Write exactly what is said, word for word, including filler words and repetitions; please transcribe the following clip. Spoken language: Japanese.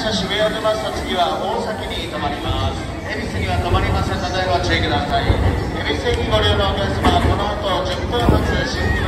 車渋谷を出ますと次は大崎に停まります。恵比寿には停まりませんのでご注意ください。恵比寿駅ご利用のお客様はこの後じゅっぷん発新